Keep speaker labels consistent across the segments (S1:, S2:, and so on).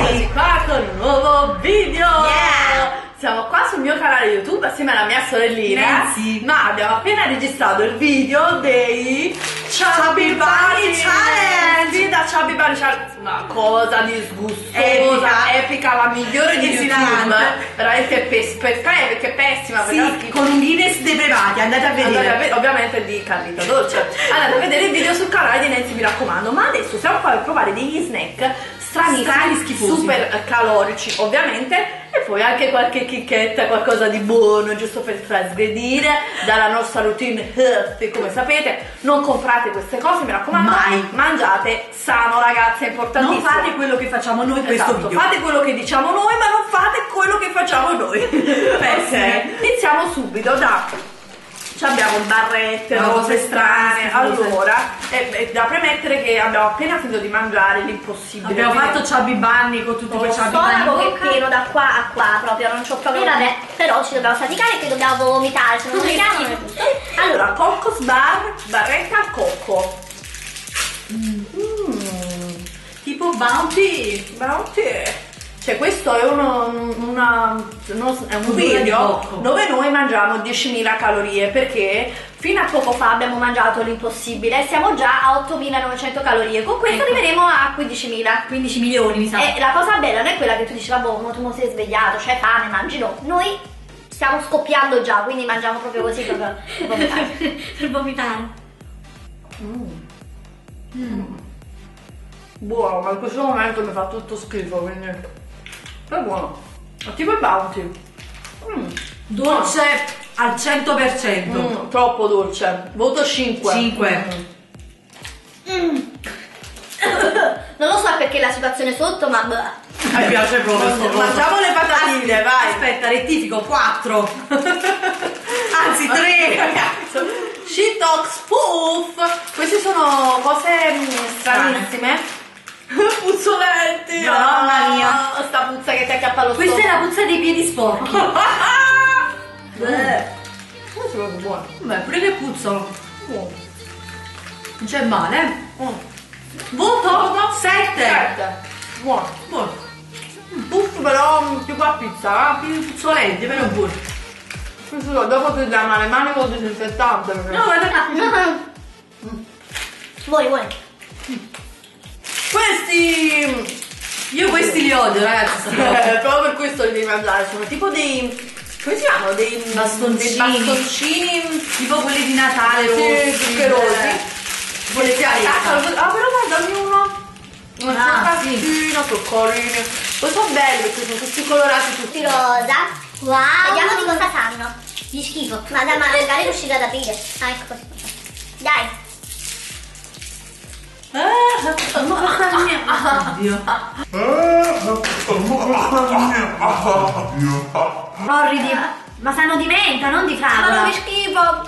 S1: Eccoci qua con un nuovo video!
S2: Yeah!
S1: Siamo qua sul mio canale YouTube assieme alla mia sorellina
S2: Nancy.
S1: Ma abbiamo appena registrato il video dei Chubby Bunny Challenge! Sì, da Chubby Bunny Challenge! Una cosa disgustosa, epica, la migliore di YouTube! Veramente perché è pessima!
S2: Sì, con un Guinness dei privati, andate a vedere!
S1: Ovviamente di Carlita Dolce. Andate a vedere il video sul canale di Nancy, mi raccomando. Ma adesso siamo qua per provare degli snack strani,
S2: schifosi,
S1: super calorici ovviamente, e poi anche qualche chicchetta, qualcosa di buono, giusto per trasgredire dalla nostra routine healthy. Come sapete, non comprate queste cose, mi raccomando,
S2: mai.
S1: Mangiate sano, ragazzi, è importantissimo.
S2: Non fate quello che facciamo noi in questo video.
S1: Fate quello che diciamo noi, ma non fate quello che facciamo noi. Perché iniziamo subito da... abbiamo barrette, cose strane. Allora, è da premettere che abbiamo appena finito di mangiare l'impossibile.
S2: Abbiamo fatto Chubby Bunny con tutti quei Chubby Bunny.
S3: Stomaco che è pieno da qua a qua, proprio non c'ho proprio. Vabbè, però ci dobbiamo faticare che dobbiamo vomitare, se non vomitiamo non è giusto.
S1: Allora, Cocos Bar, barretta al cocco.
S2: Tipo Bounty.
S1: Cioè, questo è un video dove noi mangiamo 10.000 calorie, perché
S3: fino a poco fa abbiamo mangiato l'impossibile e siamo già a 8.900 calorie. Con questo arriveremo a 15.000.
S2: 15 milioni, mi sa.
S3: E la cosa bella non è quella che tu dici, vabbè, tu non sei svegliato, c'hai fame, mangi. No, noi stiamo scoppiando già, quindi mangiamo proprio così per vomitare. Per vomitare.
S1: Buono, ma in questo momento mi fa tutto schifo, quindi... è buono. È tipo il Bounty.
S2: Dolce al 100%.
S1: Troppo dolce. Voto 5.
S2: 5.
S3: Non lo so perché la situazione sotto, ma...
S2: Mi piace proprio.
S1: Mangiamo le patatine, vai.
S2: Aspetta, rettifico, 4. Anzi, 3.
S1: She talks poof. Queste sono cose stranissime. Puzzolenti.
S2: No, mamma mia.
S1: Sta puzza che ti acchiappa lo
S2: Questa è la puzza dei piedi sporchi.
S1: Questo è proprio buono.
S2: Beh, pure che puzzano.
S1: Buono.
S2: Non c'è male. Voto 7.
S1: Buono.
S2: Buono.
S1: Puff però più qua pizza,
S2: Più puzzolenti, però buono.
S1: Questo dopo ti danno le mani con il disinfettante.
S2: No, guarda.
S3: Vuoi.
S1: Questi...
S2: Io questi li odio, ragazzi.
S1: proprio per questo li devi mangiare. Sono tipo dei... come si chiamano? Dei
S2: bastoncini.
S1: Dei bastoncini.
S2: Tipo quelli di Natale,
S1: Sì, zuccherosi.
S2: Quelli
S1: Si attaccano. Ah, però guardami uno.
S2: Sì.
S1: Sono carini. Poi sono belli perché sono tutti colorati, tutti
S3: rosa. Wow. Vediamo di cosa sanno. Di schifo. Ma dai, magari riuscire ad aprire. Ah, ecco così. Dai.
S2: Oddio. Orridi. Ma sanno di menta, non di fragola.
S3: Ma che schifo.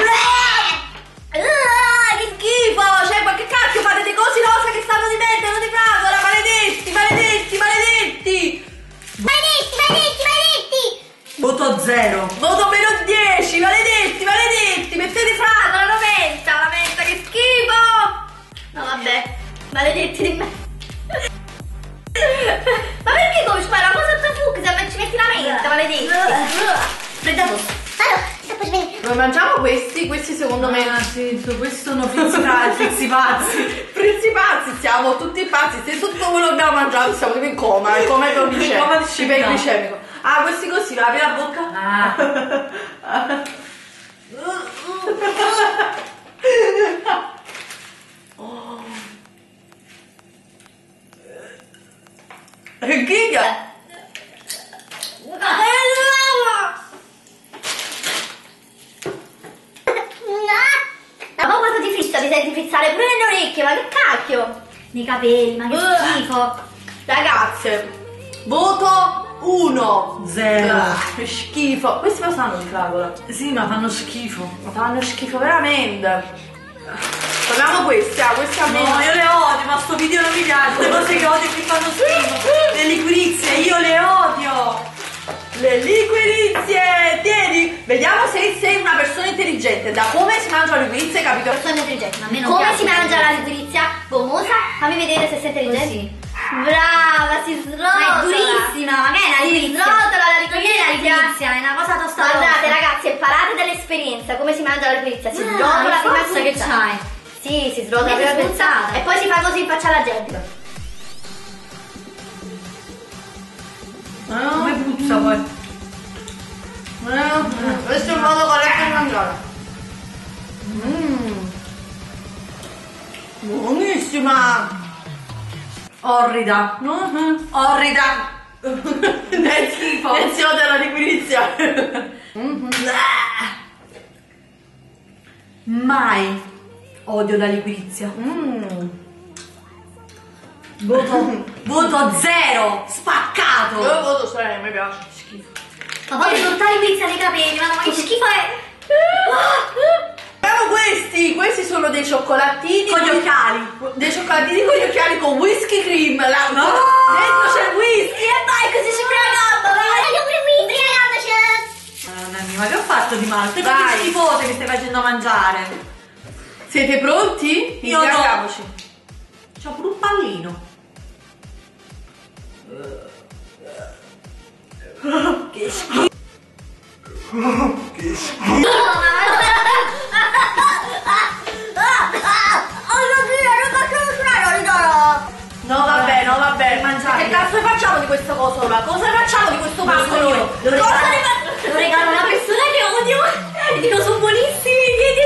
S3: Che schifo.
S1: Cioè, ma che cacchio fate dei cosi rosa che stanno di mente, non di fragola? Maledetti.
S2: Voto 0.
S1: Voto meno 10, maledetti. Mettete fragola, la menta, che schifo.
S3: No, vabbè. Maledetti di me. Ma perché come spara la cosa sta fucsia? Ci metti la menta, maledetti.
S2: Fredda addosso.
S1: Noi mangiamo questi secondo me.
S2: Sì, questo sono frizzi pazzi.
S1: Siamo tutti pazzi. Se tutto quello che abbiamo mangiato siamo tipo in coma iperglicemico. Ah, questi così, apri la bocca. Che giga!
S3: Ma quanto ti frizza? Ti senti frizzare pure nelle orecchie, ma che cacchio? Nei capelli, ma che schifo.
S1: Ragazze, voto 1.
S2: 0.
S1: Che schifo. Questi lo sanno di fragola.
S2: Sì, ma fanno schifo.
S1: Ma fanno schifo veramente. Proviamo questi, questi a me.
S2: No, io le odio, ma sto video non mi piace. Le cose che odio che fanno schifo. Le liquirizie, io le odio.
S1: Le liquirizie, tieni. Vediamo se sei una persona intelligente. Da come si mangia la liquirizia, capito?
S3: Persona intelligente, ma a me non piace. Come si mangia la liquirizia gommosa? Fammi vedere se sei intelligente. Brava, si srotola.
S4: Ma è durissima, ma che è la
S3: Si
S4: liquizia?
S3: srotola la
S4: Non è la
S3: liquirizia.
S4: liquizia, è una cosa tostata.
S3: Guardate ragazzi, imparate dall'esperienza come si mangia la liquirizia. Si srotola
S4: la
S3: prima
S4: forza che
S3: puzzata.
S4: c'hai.
S3: Sì, si srotola
S4: Vedi,
S3: prima puzzata.
S4: spruzzata.
S3: E poi si fa così in faccia alla gente.
S2: Come puzza poi?
S1: Questo è il modo corretto di mangiare. Buonissima.
S2: Orrida. Orrida.
S1: È schifo. Lezione della liquirizia.
S2: Mai odio la liquirizia. Voto 0. Spaccato.
S1: Io voto 6, mi piace. Schifo.
S4: Ma poi tutta la liquizia nei capelli, ma che schifo è?
S1: Abbiamo questi sono dei cioccolatini
S2: Con gli occhiali.
S1: Dei cioccolatini con gli occhiali con whisky cream. Dentro c'è il whisky e vai così ci pregando.
S2: Madonna mia, ma che ho fatto di male? Che
S1: Vai.
S2: schifose mi stai facendo mangiare.
S1: Siete pronti?
S2: Io no.
S1: Iniziamoci.
S2: C'ho pure un pallino.
S1: Che schifo. No vabbè.
S2: Mangiare.
S1: Che cazzo facciamo di questa cosa ora? Cosa facciamo di questo pasto noi?
S4: Lo
S1: Cosa
S4: regalo a una persona che odio e dico sono buonissimi.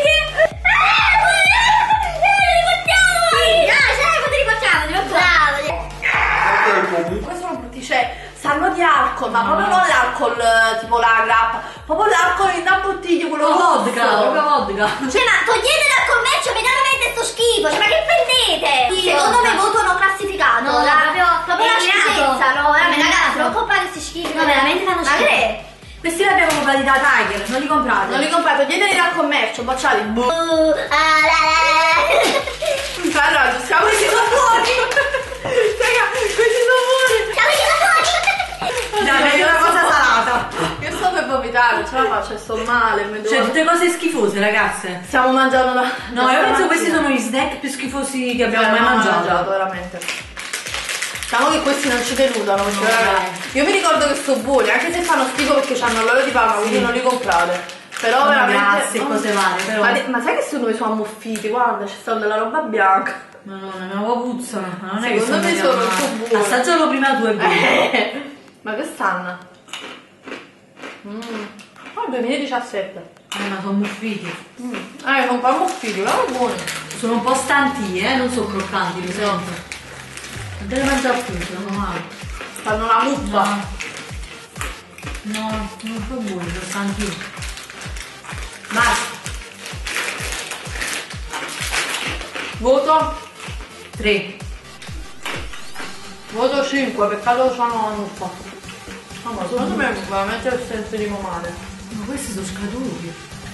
S1: Questi sono brutti, cioè, sanno di alcol, ma proprio non l'alcol tipo la grappa, proprio l'alcol in una bottiglia, quello
S2: Vodka,
S1: rosso.
S2: proprio vodka.
S3: Cioè, ma togliete dal commercio immediatamente sto schifo, cioè, ma che prendete? Secondo me voto non classificato.
S4: No,
S3: proprio la
S4: eliminato.
S3: schifezza, no? Veramente,
S4: Eliminato.
S3: ragazzi, non comprate questi schifi.
S4: No, veramente fanno
S3: Ma
S4: schifo.
S3: che è?
S2: Questi li abbiamo comprati da Tiger, non li comprate.
S1: Non li comprate, toglieteli dal commercio, bocciali. Allora, siamo questi sono buoni. Raga, questi sono buoni.
S2: Dai, meglio una cosa salata.
S1: Io sto per vomitare, ce la faccio, sto male. mi devo-
S2: Cioè, tutte cose schifose, ragazze.
S1: Stiamo mangiando la...
S2: No, io penso questi sono gli snack più schifosi che abbiamo mai mangiato.
S1: veramente. Diciamo che questi non ci deludano, perché
S2: No,
S1: veramente- io mi ricordo che sono buoni, anche se fanno schifo perché hanno l'olio di palma, quindi non li comprate. Però
S2: Sono
S1: veramente...
S2: grassi e cose varie, però.
S1: Ma sai che secondo me sono ammuffiti? Guarda, c'è stata della roba bianca.
S2: Madonna, una puzza. Ma non è che
S1: Secondo me sono buoni.
S2: Assaggialo prima tu e buono.
S1: Ma che stanno? Oh, 2017.
S2: Ma sono muffiti.
S1: Sono un po' ammuffiti, però buoni.
S2: Sono un po' stanti, non sono croccanti, lo sento. Non te ne mangiare più, sono male.
S1: Fanno la muffa.
S2: No, non sono buoni, sono stanti.
S1: Basta. Voto?
S2: 3.
S1: Voto 5, peccato sono la muffa. Ma secondo me veramente il senso di male.
S2: Ma questi sono scaduti.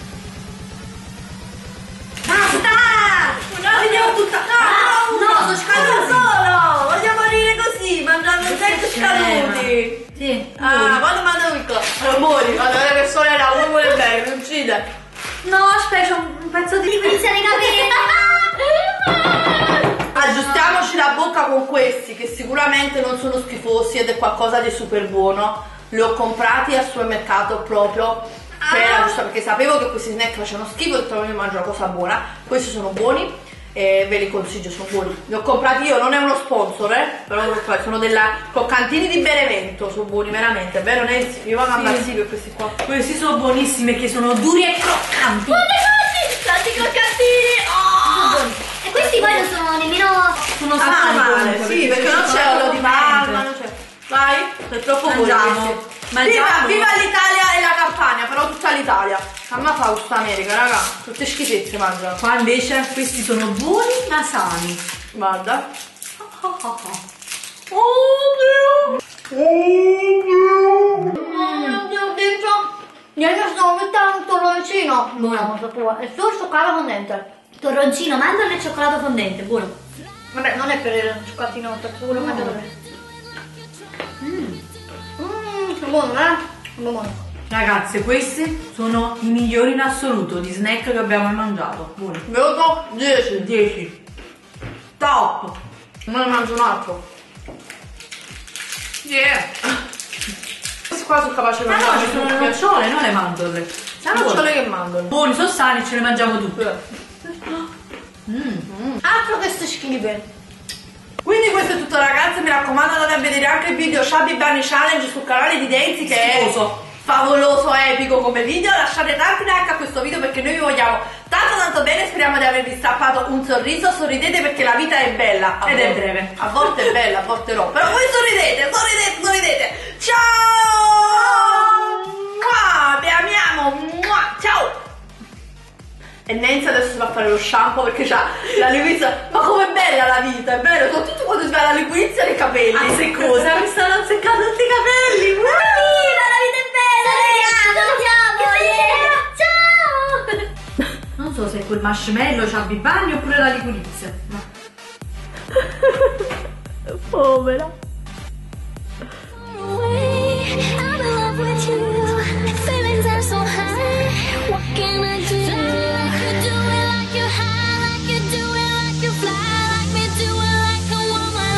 S1: Basta! Vogliamo tutta... No, sono scaduti solo! Vogliamo morire così, mangiando sempre scaduti!
S2: Sì.
S1: Quando mando il sono buoni, quando le persone la vuole bene, mi uccide.
S2: No, aspetta, c'è un pezzo di
S3: Liquizia nei capelli.
S1: Aggiustiamoci la bocca con questi che sicuramente non sono schifosi ed è qualcosa di super buono. Li ho comprati al supermercato proprio perché sapevo che questi snack facevano schifo e ho detto io mangio una cosa buona. Questi sono buoni e ve li consiglio, sono buoni. Li ho comprati io, non è uno sponsor, però sono della croccantini di Benevento, sono buoni veramente, è vero Nancy? Io vado a impazzire per questi qua.
S2: Questi sono buonissimi perché sono duri e croccanti.
S1: Tanti croccantini! Oh!
S3: E questi poi non sono nemmeno...
S2: Sono
S1: Tanto
S2: sani
S1: male,
S2: comunque,
S1: sì, perché non c'è olio di palma, non c'è. Vai, è troppo
S2: Mangiamo.
S1: buono.
S2: Mangiamo.
S1: Viva l'Italia e la Campania, però tutta l'Italia. A me fa questa America, raga. Tutte schifezze mangiano.
S2: Qua invece questi sono buoni ma sani.
S1: Guarda. Niente, sto mettendo un torroncino.
S3: Buono, e tu cioccolato fondente.
S4: Torroncino, mandorle e cioccolato fondente, buono.
S1: Vabbè, non è per il cioccolatino, per quello che mangiatore. È buono, È buono.
S2: Ragazze, questi sono i migliori in assoluto di snack che abbiamo mai mangiato. Buoni.
S1: Vedo 10.
S2: 10. Top.
S1: Non ne mangio un altro. Qua sono capace di
S2: Ah no,
S1: mangiare
S2: ci sono le nocciole, non le mandorle.
S1: sia nocciole che mandorle.
S2: Buoni, sono sani, ce le mangiamo tutte.
S3: Altro che sto schifo.
S1: Quindi questo è tutto ragazzi, mi raccomando andate a vedere anche il video Chubby Bunny Challenge sul canale di Daisy che
S2: Schifoso.
S1: è favoloso, epico come video. Lasciate tanti like a questo video perché noi vi vogliamo tanto bene, speriamo di avervi strappato un sorriso. Sorridete perché la vita è bella
S2: Ed è
S1: volte.
S2: breve.
S1: A volte è bella, a volte no, però voi sorridete. Ciao! Mua! Vi amiamo. Mua! Ciao! E Nancy adesso si va a fare lo shampoo perché c'ha la liquizia. Ma com'è bella la vita, è vero? Soprattutto quando si fa la liquizia nei capelli.
S2: Anzi, cosa? Mi stanno azzeccando tutti i capelli.
S3: Viva, la vita è bella! Salutiamo! Ciao!
S2: Non so se quel marshmallow c'ha Bunny oppure la liquirizia.
S1: Povera.